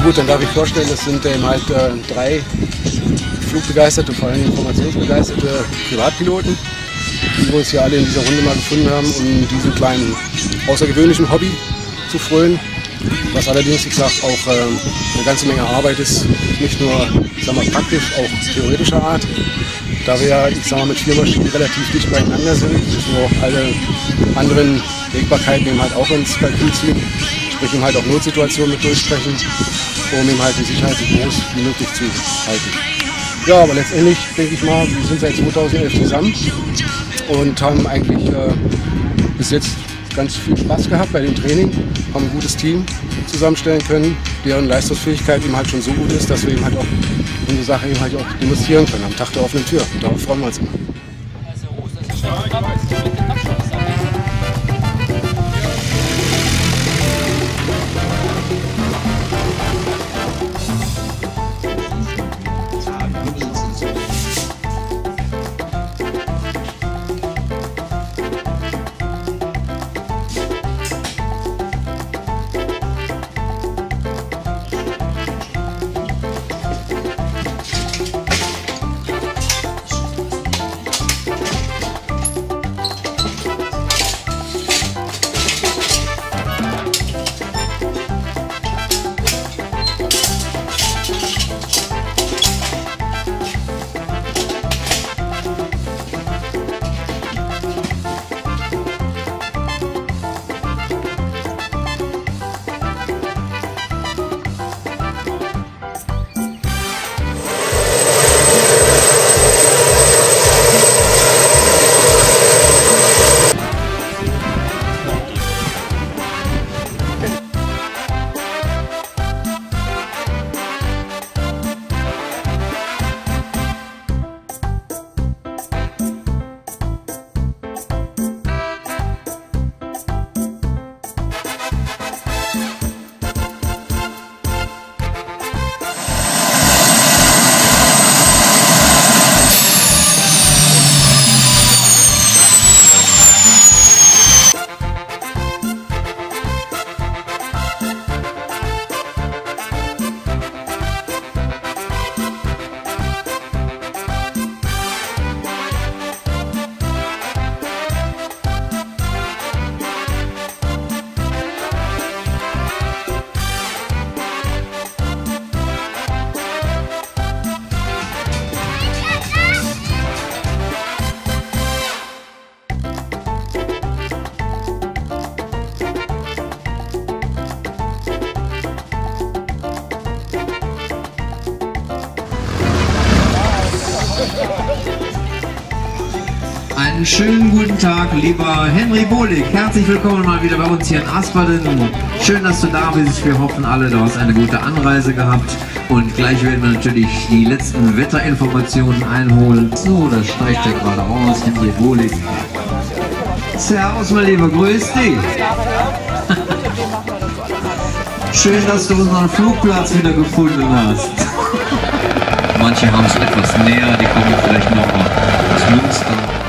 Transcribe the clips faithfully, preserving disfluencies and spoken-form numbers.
gut, dann darf ich vorstellen, das sind eben halt äh, drei flugbegeisterte, vor allem informationsbegeisterte Privatpiloten, die wir uns hier alle in dieser Runde mal gefunden haben, um diesen kleinen außergewöhnlichen Hobby zu frönen. Was allerdings, ich sag, auch äh, eine ganze Menge Arbeit ist, nicht nur, ich sag mal, praktisch, auch theoretischer Art. Da wir ja, ich sag mal, mit vier Maschinen relativ dicht beieinander sind, müssen wir auch alle anderen Wägbarkeiten eben halt auch ins Kalkül ziehen, sprich eben halt auch Notsituationen mit durchsprechen, um eben halt die Sicherheit so groß wie möglich zu halten. Ja, aber letztendlich denke ich mal, wir sind seit zweitausendelf zusammen und haben eigentlich äh, bis jetzt ganz viel Spaß gehabt bei dem Training, haben ein gutes Team zusammenstellen können, deren Leistungsfähigkeit eben halt schon so gut ist, dass wir eben halt auch unsere Sache eben halt auch demonstrieren können am Tag der offenen Tür. Und darauf freuen wir uns immer. Einen schönen guten Tag, lieber Henry Bohlig. Herzlich willkommen mal wieder bei uns hier in Asperden. Schön, dass du da bist. Wir hoffen alle, du hast eine gute Anreise gehabt. Und gleich werden wir natürlich die letzten Wetterinformationen einholen. So, da steigt er gerade aus, Henry Bohlig. Servus, mein Lieber, grüß dich. Schön, dass du unseren Flugplatz wieder gefunden hast. Manche haben es etwas näher, die kommen vielleicht noch aus Münster.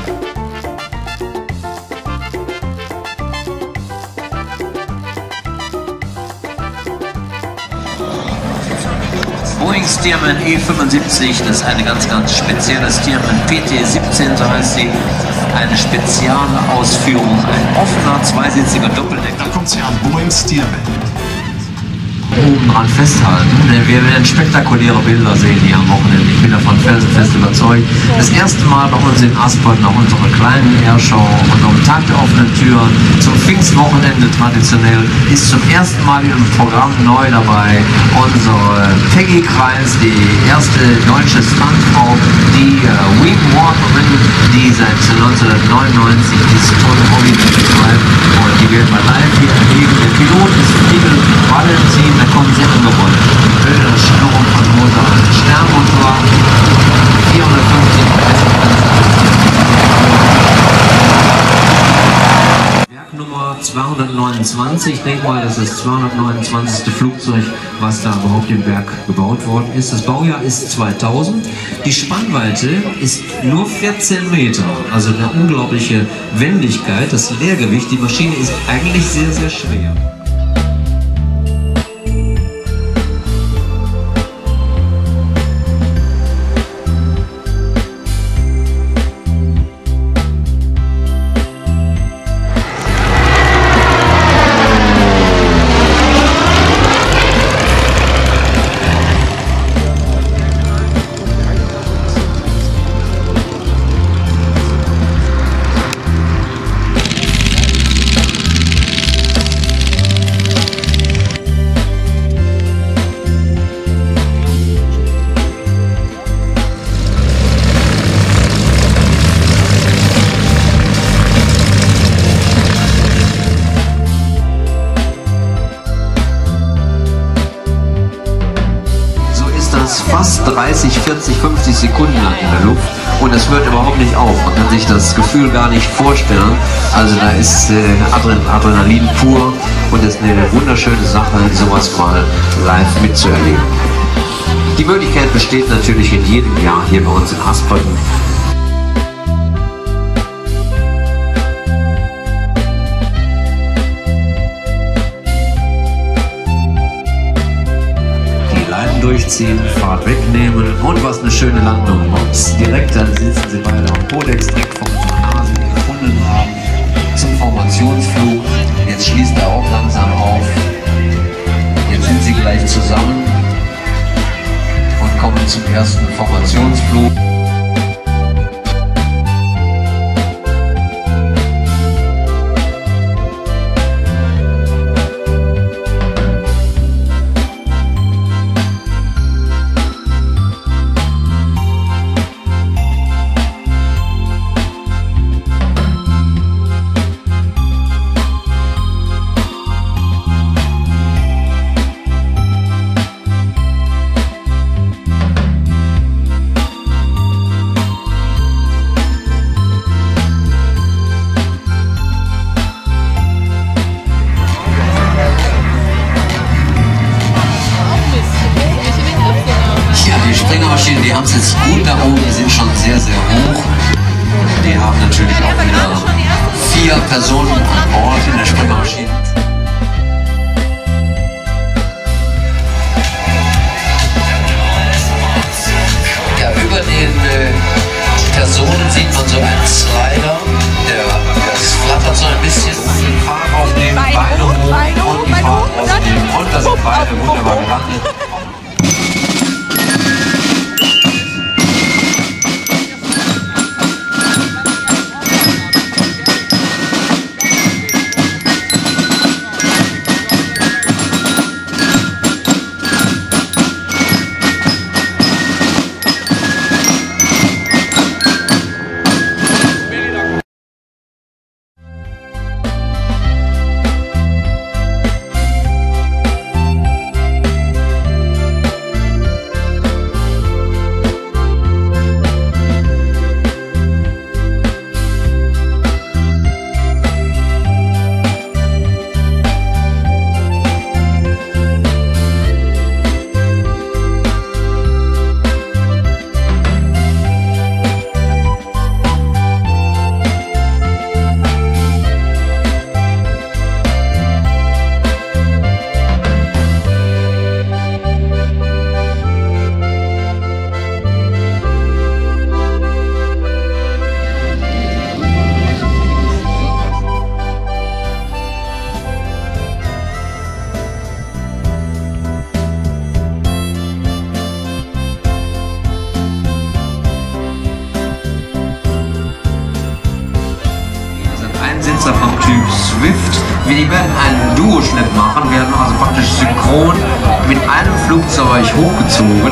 Boeing Stearman E fünfundsiebzig, das ist eine ganz, ganz spezielle Stearman P T siebzehn, so heißt sie. Eine spezielle Ausführung, ein offener, zweisitziger Doppeldecker. Da kommt sie an, Boeing Stearman. Oben dran festhalten, denn wir werden spektakuläre Bilder sehen hier am Wochenende. Ich bin davon felsenfest überzeugt. Das erste Mal bei uns in Asperden nach unserer kleinen Airshow und am Tag der offenen Tür zum Pfingstwochenende traditionell ist zum ersten Mal im Programm neu dabei unsere Peggy Kreis, die erste deutsche Stuntfrau, die äh, Wingwalkerin, die seit neunzehnhundertneunundneunzig dieses tolle Hobby betreibt, und die werden wir live hier erleben. Der Pilot ist Friedel Valentin. Da kommen sie angerollt. Höhe, Schnurrung von Motor, Sternmotor, vierhundertfünfzig Werknummer zweihundertneunundzwanzig. Ich denke mal, das ist das zweihundertneunundzwanzigste Flugzeug, was da überhaupt im Werk gebaut worden ist. Das Baujahr ist zweitausend. Die Spannweite ist nur vierzehn Meter. Also eine unglaubliche Wendigkeit, das Leergewicht. Die Maschine ist eigentlich sehr, sehr schwer. fast dreißig, vierzig, fünfzig Sekunden lang in der Luft und es hört überhaupt nicht auf. Man kann sich das Gefühl gar nicht vorstellen. Also da ist äh, Adrenalin pur und es ist eine wunderschöne Sache, sowas mal live mitzuerleben. Die Möglichkeit besteht natürlich in jedem Jahr hier bei uns in Asperden. Durchziehen, Fahrt wegnehmen und was eine schöne Landung. Ups, direkt dann sitzen sie beide am Podex, direkt vom Nase, die gefunden haben, zum Formationsflug. Jetzt schließt er auch langsam auf. Jetzt sind sie gleich zusammen und kommen zum ersten Formationsflug. Die haben es jetzt gut da oben, die sind schon sehr, sehr hoch. Die haben natürlich auch wieder vier Personen an Bord in der Springermaschine. Ja, über den äh, Personen sieht man so einen Slider, der, das flattert so ein bisschen und die Fahrt aufnehmen, Beine hoch und die Fahrt aufnehmen und da sind beide wunderbar gelandet. Einsitzer vom Typ Swift. Wir werden einen Duo-Schlepp machen, werden also praktisch synchron mit einem Flugzeug hochgezogen.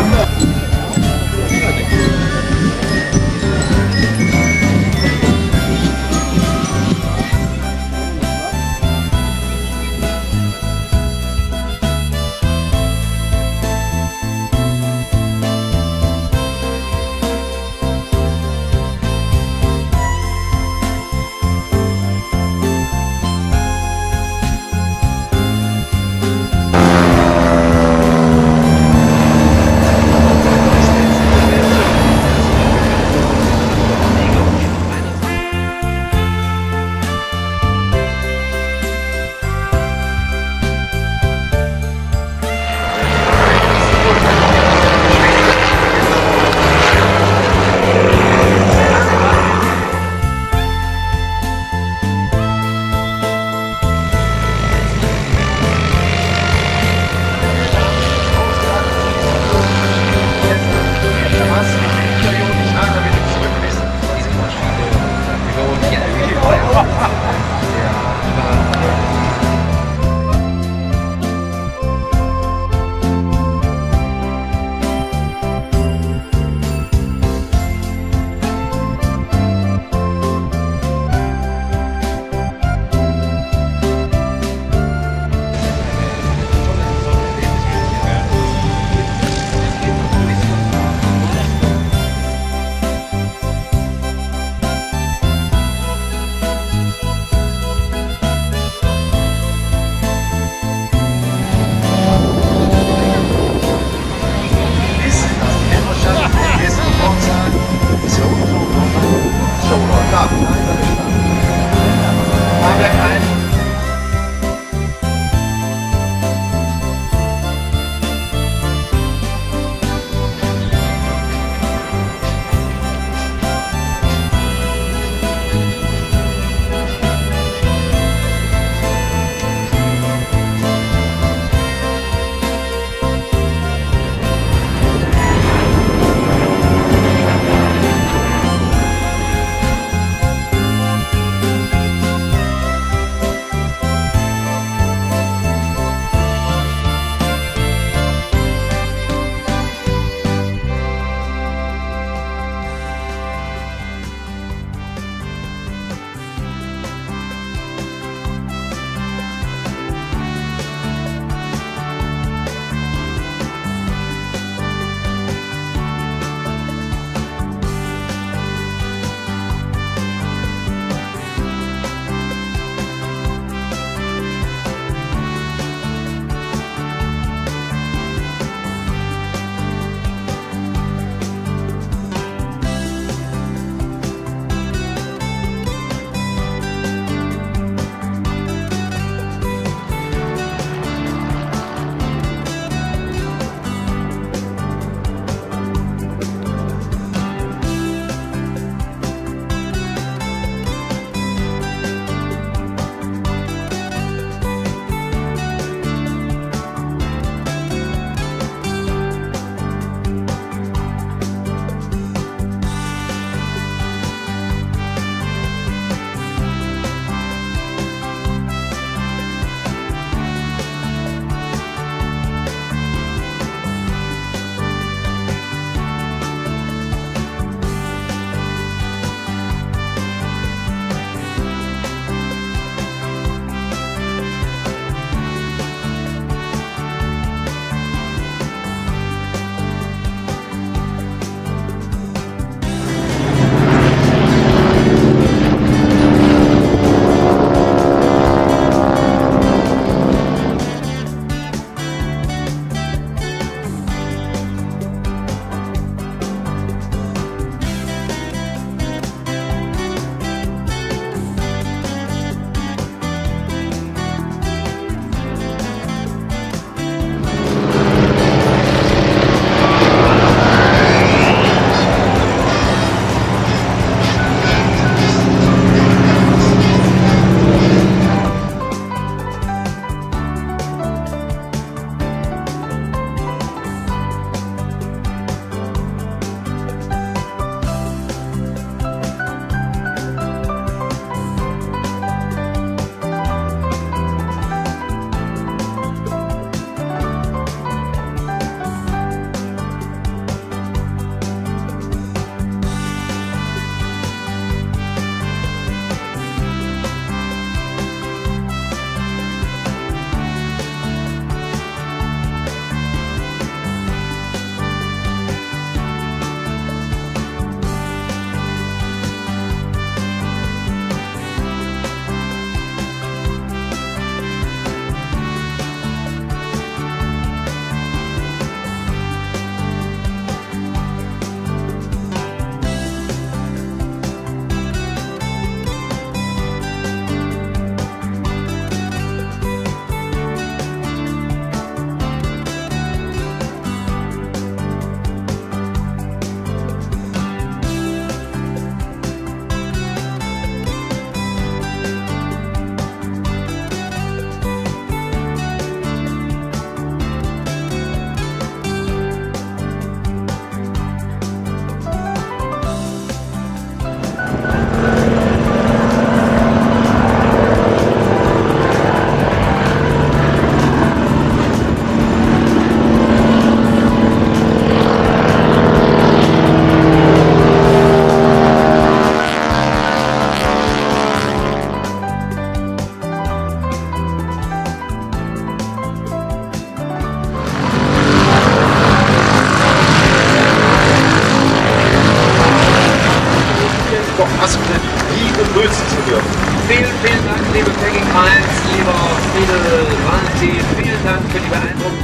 für die Beeindruckung.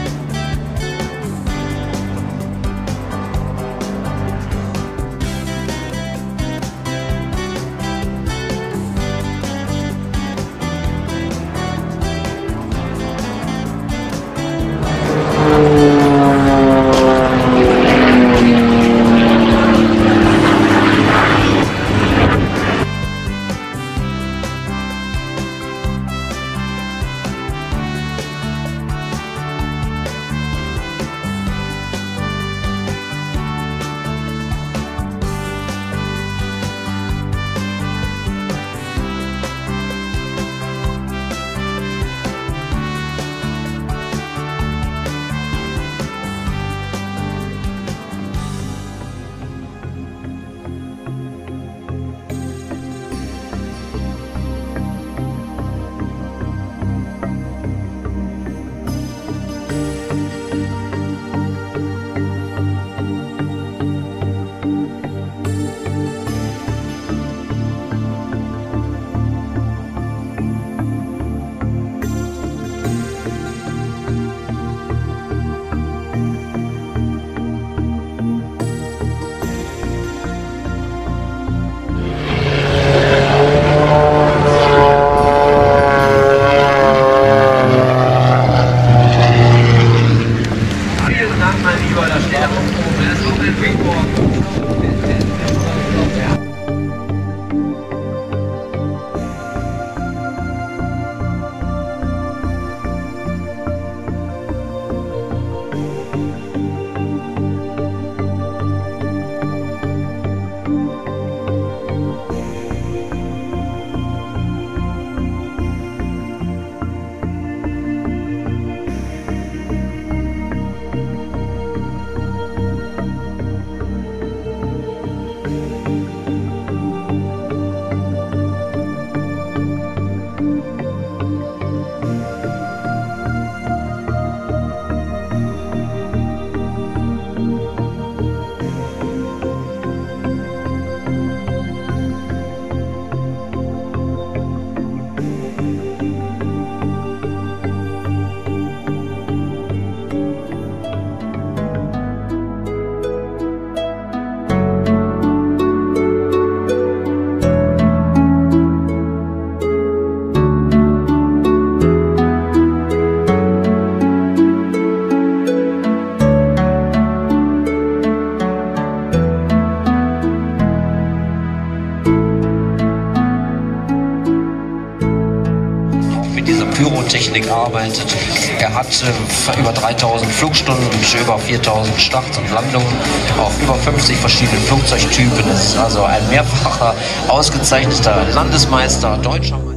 Pyrotechnik arbeitet. Er hat äh, über dreitausend Flugstunden, über viertausend Starts und Landungen auf über fünfzig verschiedenen Flugzeugtypen. Es ist also ein mehrfacher ausgezeichneter Landesmeister, deutscher Meister.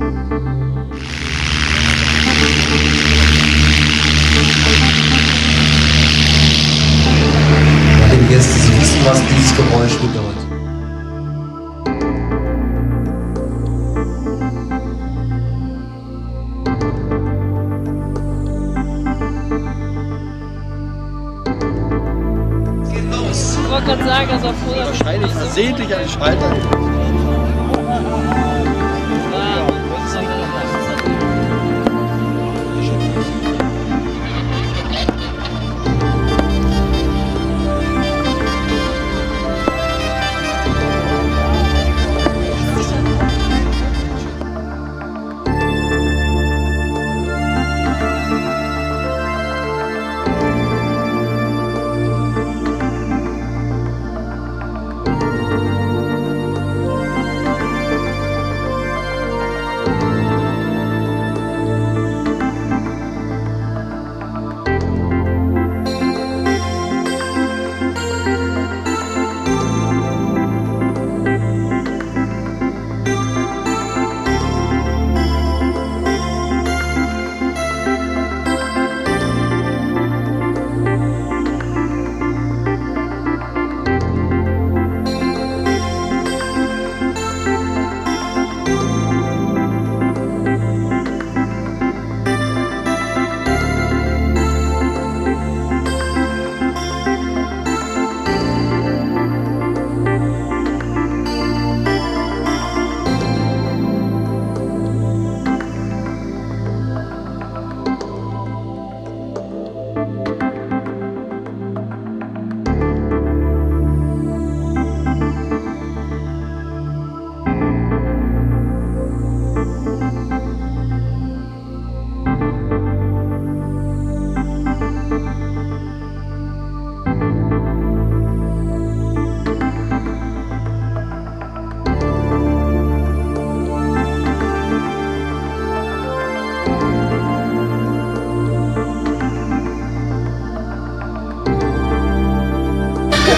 Die Gäste, Sie wissen, was dieses Geräusch bedeutet. Ich wollte gerade sagen, also froh, dass wahrscheinlich versehentlich an die Schalter.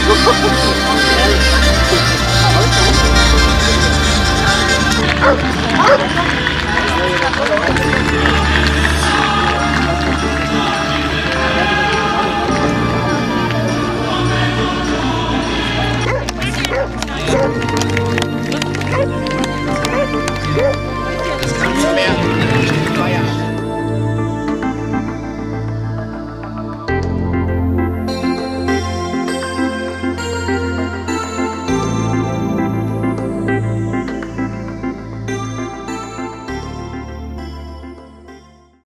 so.